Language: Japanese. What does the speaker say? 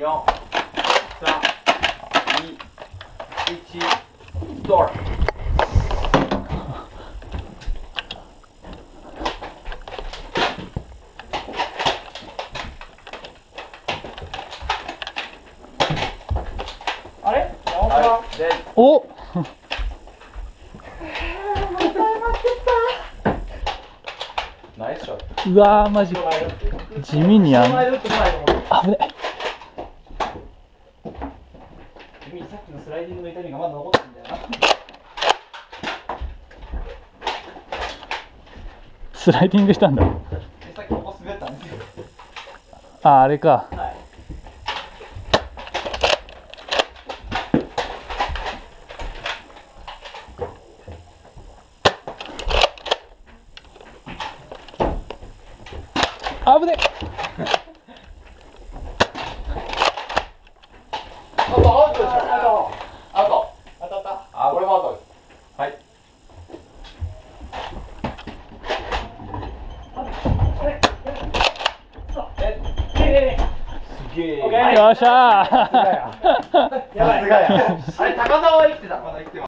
4、3、2、1、ストール。あれ？ おナイスショット。 うわーマジ地味にやん。危ね。 君さっきのスライディングの痛みがまだ残ってるんだよな。 スライディングしたんだ。 さっきここ滑ったんですよ。 あ、あれか。 はい。 危ね。 アウト、アウトですよ。アウト。当たった。あ、これもアウトです。はい。すげえ。 よっしゃー。 さすがや。あれ、高さは生きてた。まだ生きてます。